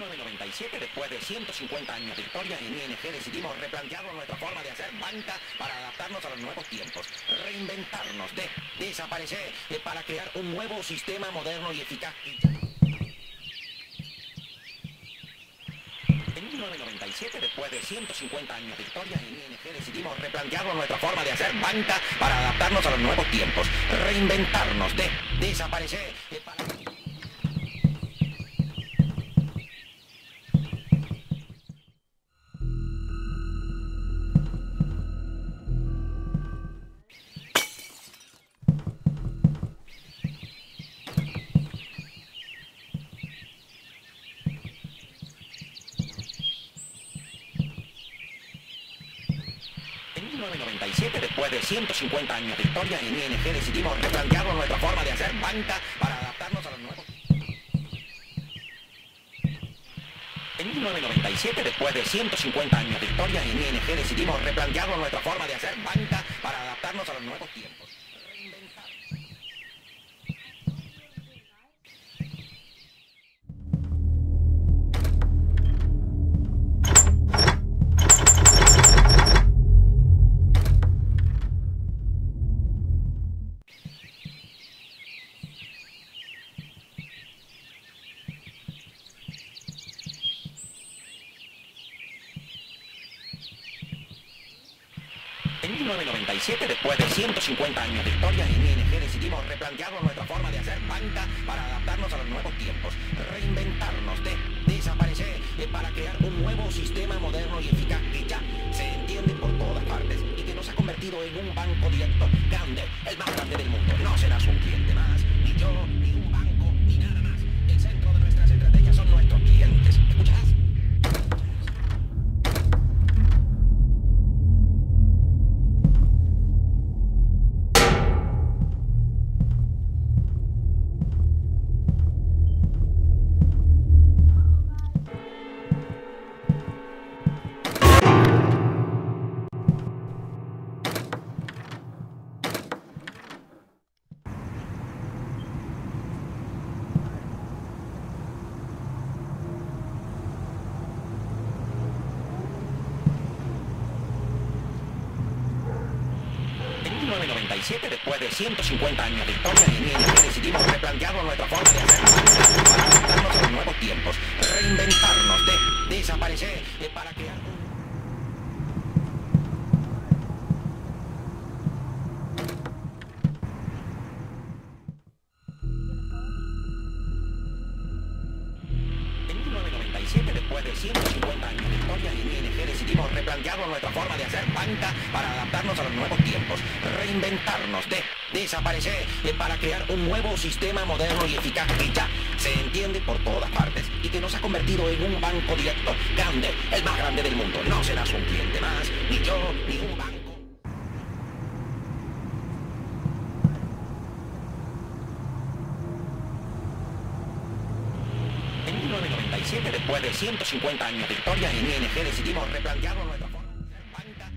1997, después de 150 años de historia, en ING decidimos replantear nuestra forma de hacer banca para adaptarnos a los nuevos tiempos, reinventarnos, desaparecer, para crear un nuevo sistema moderno y eficaz. En 1997, después de 150 años de historia, en ING decidimos replantear nuestra forma de hacer banca para adaptarnos a los nuevos tiempos, reinventarnos, desaparecer, para... En 1997, después de 150 años de historia, en ING decidimos replantear nuestra forma de hacer banca para adaptarnos a los nuevos... En 1997, después de 150 años de historia, en ING decidimos replantear nuestra forma de hacer banca para adaptarnos a los nuevos tiempos. Reinventar. En 1997, después de 150 años de historia, en ING decidimos replantear nuestra forma de hacer banca para adaptarnos a los nuevos tiempos, reinventarnos, desaparecer, para crear un nuevo sistema moderno y eficaz que ya se entiende por todas partes y que nos ha convertido en un banco directo grande, el más grande del mundo. No serás un cliente más, ni yo, ni un banco, ni nada más. El centro de nuestras estrategias son nuestros clientes. ¿Escuchas? En 1997, después de 150 años de historia, en ING decidimos replantear nuestra forma de hacer banca para adaptarnos a los nuevos tiempos, reinventarnos, desaparecer, para crear un... En 1997, después de 150 años de historia, en ING decidimos replantear nuestra forma de hacer banca para adaptarnos a los nuevos tiempos, reinventarnos, desaparecer, para crear un nuevo sistema moderno y eficaz que ya se entiende por todas partes y que nos ha convertido en un banco directo grande, el más grande del mundo. No serás un cliente más, ni yo, ni un banco. En 1997, después de 150 años de historia, en ING decidimos replantear nuestra forma de hacer banca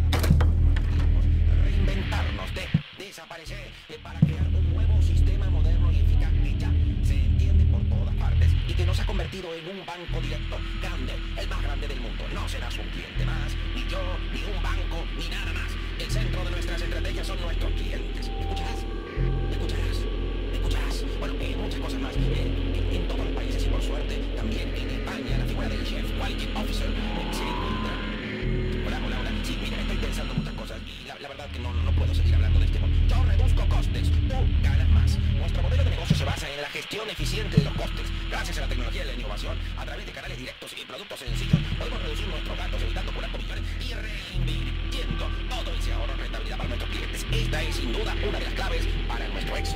para reinventarnos, desaparecer, para crear un nuevo sistema moderno y eficaz que ya se entiende por todas partes y que nos ha convertido en un banco directo grande, el más grande del mundo. No serás un cliente más, ni yo, ni un banco, ni nada más. El centro de nuestras estrategias son nuestros clientes. ¿Escuchas? ¿Escuchas? ¿Escuchas? Bueno, muchas cosas más. En todos los países y por suerte también en España la figura del Chief Quality Officer se encuentra. Hola. Sí, mira, estoy pensando muchas cosas y la verdad que no puedo seguir hablando de este modo. Yo reduzco costes, tú ganas más. Nuestro modelo de negocio se basa en la gestión eficiente de los costes. Gracias a la tecnología y la innovación, a través de canales directos y productos sencillos, podemos reducir nuestros gastos evitando puras comisiones y reinvirtiendo todo ese ahorro en rentabilidad para nuestros clientes. Esta es sin duda una de las claves para nuestro éxito.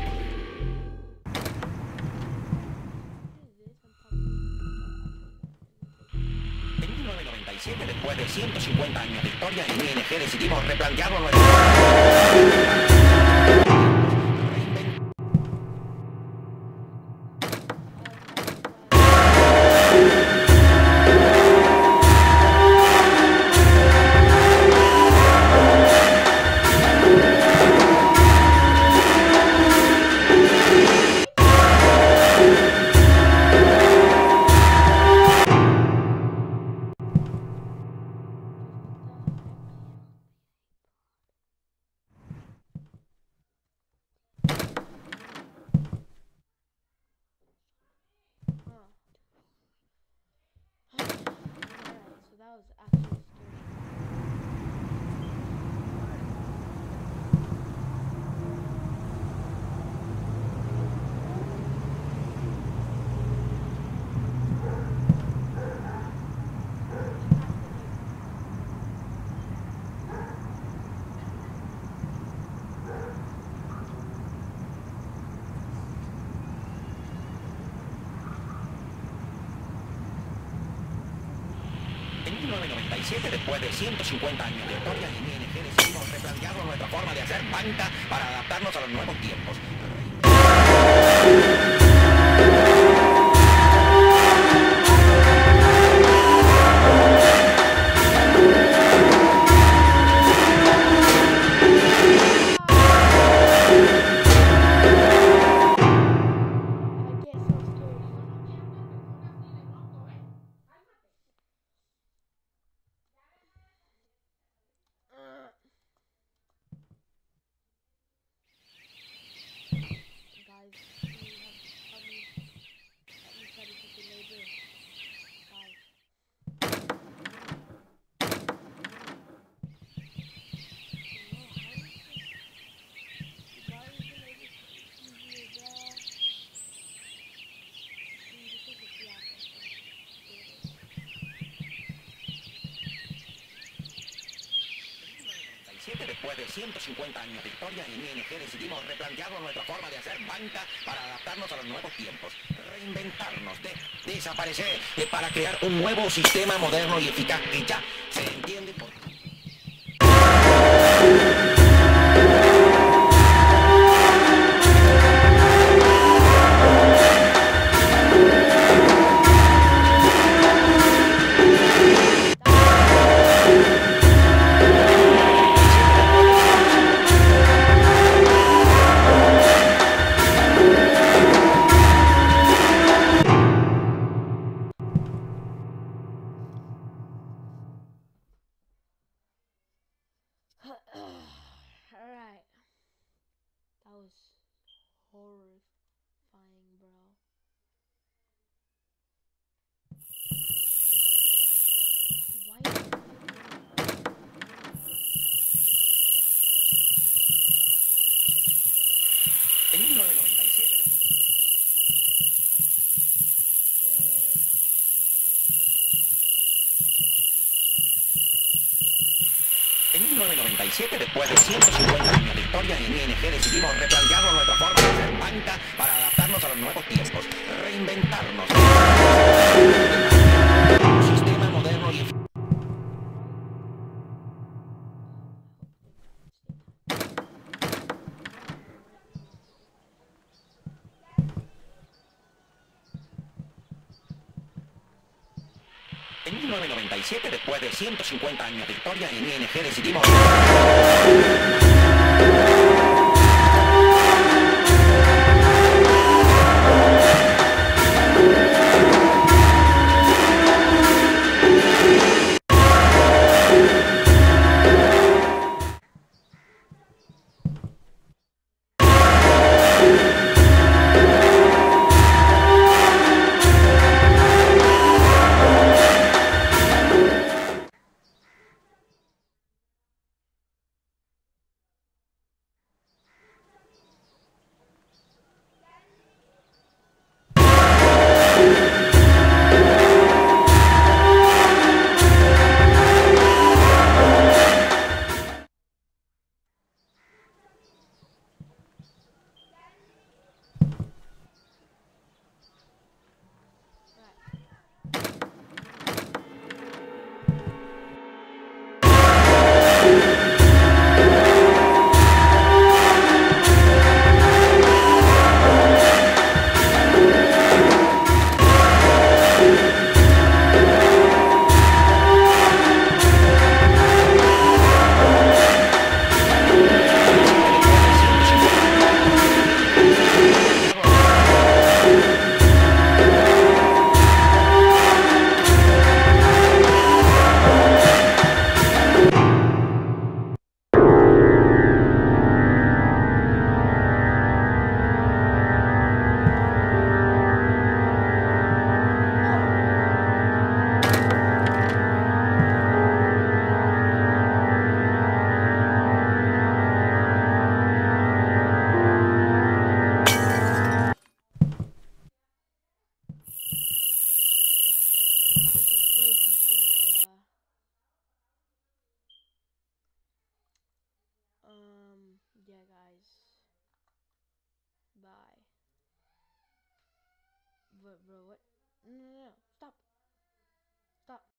En 1997, después de 150 años de historia, en ING decidimos replantear nuestra... 1997, después de 150 años de historia, en ING decidimos replantear nuestra forma de hacer banca para adaptarnos a los nuevos tiempos. Después de 150 años de historia, en ING decidimos replantear nuestra forma de hacer banca para adaptarnos a los nuevos tiempos. Reinventarnos, desaparecer, para crear un nuevo sistema moderno y eficaz que ya se entiende por... Alright. That was horrifying, bro. Why? En 1997... En 1997, después de 150 años de historia, en ING decidimos replantear nuestra forma de hacer banca para adaptarnos a los nuevos tiempos. Reinventarnos. Un sistema moderno y eficaz. En 1997, después de 150 años de historia, en ING decidimos... Yeah, guys. Bye. But bro, what? No, no, no. Stop. Stop.